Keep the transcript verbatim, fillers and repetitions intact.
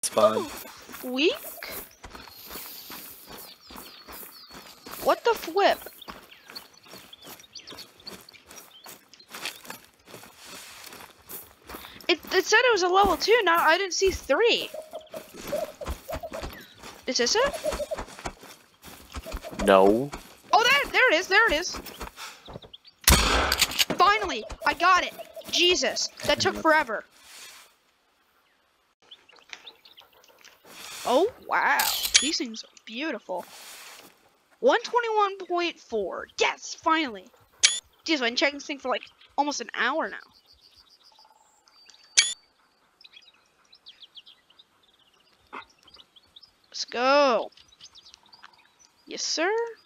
Spawn. Weak? What the flip? It, it said it was a level two, now I didn't see three. Is this it? No. Oh, there, there it is, there it is. Finally, I got it. Jesus, that took forever. Oh, wow. These things are beautiful. one twenty-one point four. Yes, finally. Jeez, I've been checking this thing for like almost an hour now. Let's go. Yes, sir.